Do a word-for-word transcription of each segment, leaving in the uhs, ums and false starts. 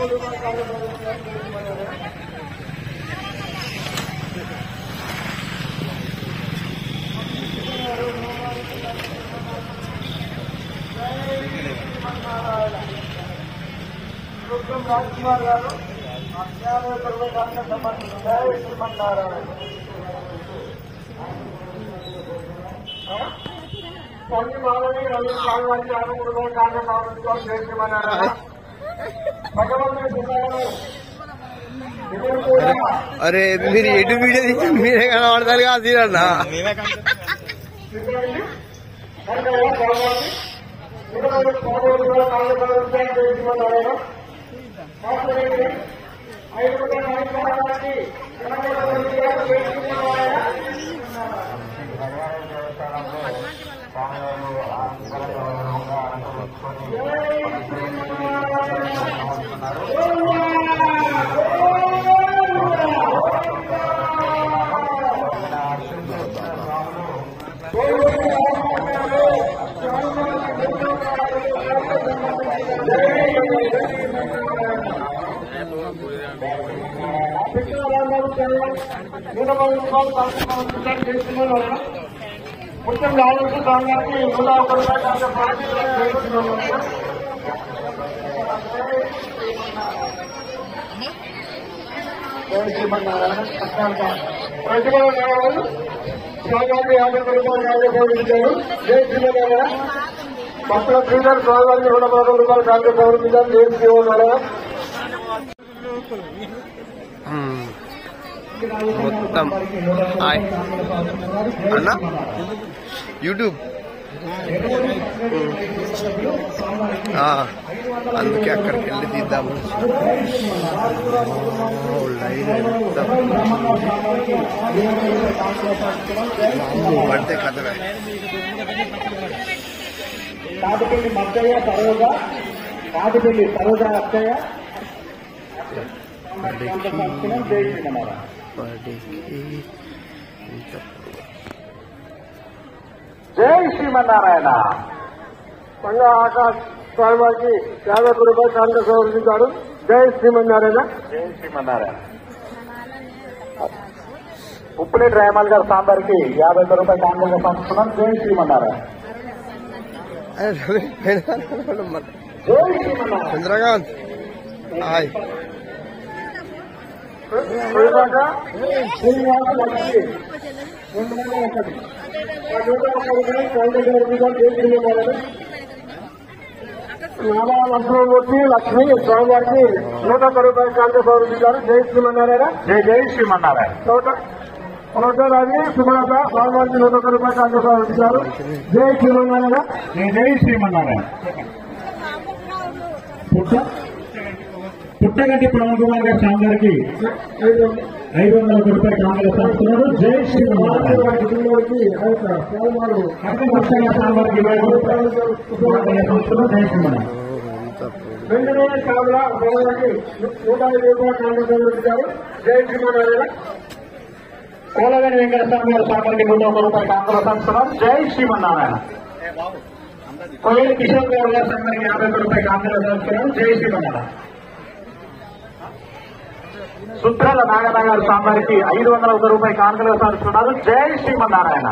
రాజ్కుమార్ గారు అధ్యాయ సర్వకాండ సమర్పించారు. కొన్ని మానవి రవి స్వామి అనుకున్న కాండ సమర్పించారు చేసేమన్నారు. భగవంతుడు అరే మీరు ఎటు వీడియో మీరే కనబడతారు కాదు తీరన్నా. మొత్తం లాభం దానికి నూట ఒక రూపాయలు ప్రతిభ స్వామి యాభై రూపాయలు యాభై గౌరవించారు. జై శ్రీమన్నారాయణ. పక్కన శ్రీధర్ స్వామి నూట పదకొండు రూపాయలు కాంగ్రెస్ గౌరవించారు. జై శ్రీమన్నారాయణ. మొత్తం అన్నా యూట్యూబ్ అందుకే అక్కడికి వెళ్ళి తీద్దాము. పడితే కథలే. కాటిపల్లి మక్కయ్య సరోజా కాటిపల్లి సరోజా అక్కయ్య జై శ్రీమన్నారాయణ. పంగా ఆకాశ్ స్వామి వారికి యాభై రూపాయలు కాంగ్రెస్ గౌరవించారు. జై శ్రీమన్నారాయణ. జై శ్రీమన్నారాయణ. ఉప్పులేటి రాయమాల్ గారు సాంబార్కి యాభై రూపాయలు కాంగ్రెస్ పంచుతున్నాం. జై శ్రీమన్నారాయణ. జై శ్రీమన్నారాయణ. చంద్రకాంత్ హాయ్. శ్రీనివాస లక్ష్మి రెండు వందల ఒకటి నూట ఒక్క రూపాయలు కాంగ్రెస్ గౌరవించారు. జై శ్రీమన్నారాయణ. నామా లక్ష్మణమూర్తి లక్ష్మి స్వామివారికి నూట ఒక్క రూపాయలు కాంగ్రెస్ గౌరవించారు. జై శ్రీమన్నారాయణ. జై జై శ్రీమన్నారాయణ. నూట నూట రవి సుమలత స్వామివారికి నూట ఒక్క రూపాయలు కాంగ్రెస్ గౌరవించారు. జై శ్రీమన్నారాయణ. జై జై శ్రీమన్నారాయణ. పుట్టగంటి ప్రమోద్ కుమార్ గారి స్వామివారికి ఐదు వందల రూపాయలు కాంగ్రెస్ పంచుతున్నారు. జై శ్రీమన్నారాయణ. కుటుంబానికి స్వామివారికి ఇరవై రూపాయలు పంచుతున్నారు. జై శ్రీమన్నారాయణ. రెండు రోజుల కావుల భవనానికి నూట ఐదు రూపాయలు కాంగ్రెస్ గౌరవించారు. జై శ్రీమన్నారాయణ. కోలగని వెంకటస్వామి గారి స్వామివారికి నూట ఒక రూపాయలు కాంగ్రెస్ పంచుతున్నారు. జై శ్రీమన్నారాయణ. కోయలు కిషోర్ గౌడ్ గారి స్వామివారికి యాభై రూపాయలు కాంగ్రెస్ పంచుతున్నారు. జై శ్రీమన్నారాయణ. సుత్రాల నాగనగర్ స్వామివారికి ఐదు వందల ఒక రూపాయలు కాంగ్రెస్ పంచుతున్నారు. జై శ్రీమన్నారాయణ.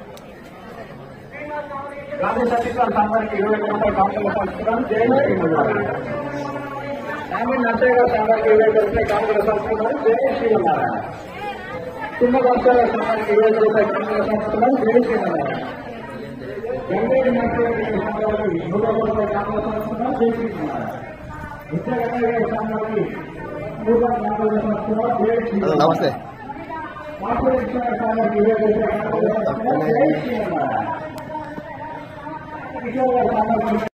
గాంధీ సతీశ్వర స్వామివారికి ఇరవై రూపాయలు కాంగ్రెస్ పంచుతున్నారు. జై శ్రీమన్నారాయణ. రామీ నర్సయ్య గారి స్వామివారికి ఇరవై రూపాయలు కాంగ్రెస్ పంచుతున్నారు. జై శ్రీమన్నారాయణ. చిన్న భాస్కర్ గారి స్వామివారికి ఇరవై రూపాయలు కాంగ్రెస్ పంచుతున్నారు. జై శ్రీమన్నారాయణ. వెంకటేశ్వర నర్సయ్య గారి స్వామివారికి నూట ఒక రూపాయలు కాంగ్రెస్ పంచుతున్నారు. జై శ్రీమన్నారాయణ. విద్యాగంగా గారి స్వామివారికి నమస్తే. నమస్తే.